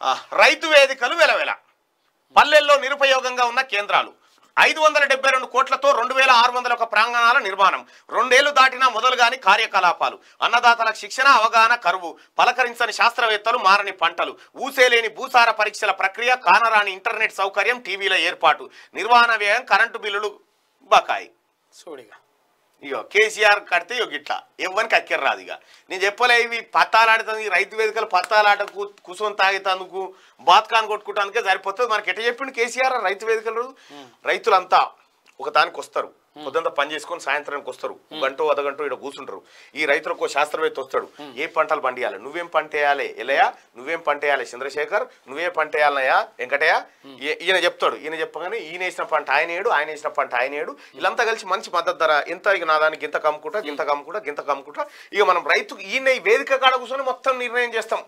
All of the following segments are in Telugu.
రైతు వేదికలు వెలవెల పల్లెల్లో నిరుపయోగంగా ఉన్న కేంద్రాలు 572 కోట్లతో 2601 ప్రాంగణాల నిర్మాణం 2 ఏళ్లు దాటినా మొదలుగాని కార్యకలాపాలు అన్నదాతలకు శిక్షణ అవగాహన కరువు పలకరించని శాస్త్రవేత్తలు మారని పంటలు ఊసేలేని భూసార పరీక్షల ప్రక్రియ కానరాని ఇంటర్నెట్ సౌకర్యం టీవీల ఏర్పాటు నిర్వహణ వ్యయం కరెంటు బిల్లులు బకాయి చూడిగా ఇగో కేసీఆర్ కడితే గిట్లా ఎవరికి అక్కర రాదు. ఇక నేను చెప్పలే ఇవి పత్తాలాడుతుంది రైతు వేదికలు పత్తాలాటకు కుసోని తాగేతందుకు బాత్కాన్ కొట్టుకోవడానికే సరిపోతుంది. మనకి ఎట్లా చెప్పిండు కేసీఆర్ రైతు వేదికలు రైతులంతా ఒక దానికి వస్తారు పొద్దుంతా పని చేసుకొని సాయంత్రానికి వస్తారు గంట అర్ధగంట ఇక్కడ కూర్చుంటారు. ఈ రైతులకు శాస్త్రవేత్త వస్తాడు ఏ పంటలు పండియాలి నువ్వేం పంట వేయాలి ఎలయా నువ్వేం పంట వేయాలి చంద్రశేఖర్ నువ్వే పంట వేయాలనయా వెంకటయ్య ఈయన చెప్తాడు. ఈయన చెప్పగానే ఈయన వేసిన పంట ఆయన ఏడు ఆయన వేసిన పంట ఆయన ఏడు వీళ్ళంతా కలిసి మంచి మద్దతు ధర ఎంత ఇక నా దానికి గింత కమ్ముకుంటా గింత కమ్ముకుంటా గింత కమ్ముకుంటా ఇక మనం రైతుకు ఈయన ఈ వేదిక కాడ కూర్చొని మొత్తం నిర్ణయం చేస్తాం.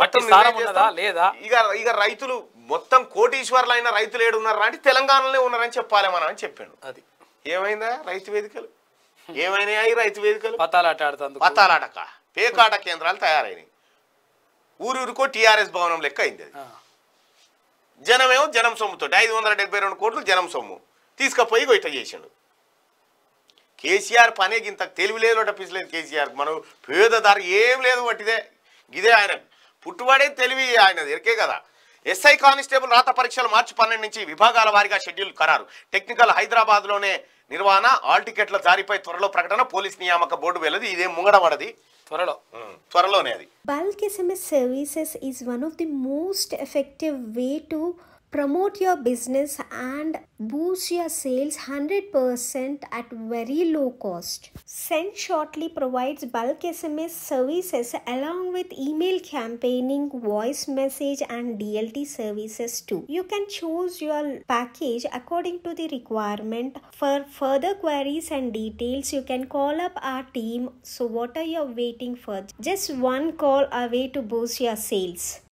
ఇక రైతులు మొత్తం కోటీశ్వర్లైన రైతులు ఏడున్నారు అంటే తెలంగాణలోనే ఉన్నారని చెప్పాలి మనం అని చెప్పాడు. అది ఏమైందా రైతు వేదికలు ఏమైనాయి రైతు వేదికలు పత్తాలాటక పేకాట కేంద్రాలు తయారైనాయి. ఊరూరుకో టీఆర్ఎస్ భవనం లెక్క అయింది. అది జనమేమో జనం సొమ్ముతో 572 కోట్లు జనం సొమ్ము తీసుకుపోయి గొయ్ట చేసిండు. కేసీఆర్ పనే ఇంత తెలివి లేదు పిసలేదు కేసీఆర్ మనం పేదదారు ఏం లేదు వట్టిదే ఇదే ఆయన పుట్టుబడే తెలివి ఆయన ఎరికే కదా. ఎస్ఐ కానిస్టేబుల్ రాత పరీక్షలు మార్చి 12 నుంచి విభాగాల వారీగా షెడ్యూల్ ఖరారు టెక్నికల్ హైదరాబాద్లోనే నిర్వహణ ఆల్ టికెట్ల జారీపై త్వరలో ప్రకటన పోలీస్ నియామక బోర్డు వెళ్ళది ఇదే ముంగడబడది త్వరలోనే. అది Bulk SMS services is one of the most effective way to promote your business and boost your sales 100% at very low cost. Send Shortly provides bulk SMS services along with email campaigning, voice message and DLT services too. You can choose your package according to the requirement. For further queries and details, you can call up our team. So what are you waiting for? Just one call away to boost your sales.